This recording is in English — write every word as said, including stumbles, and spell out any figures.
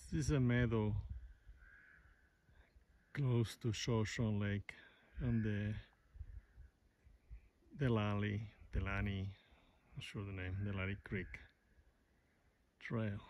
This is a meadow close to Shoshone Lake on the Delali, Delani, not sure the name, Delali Creek Trail.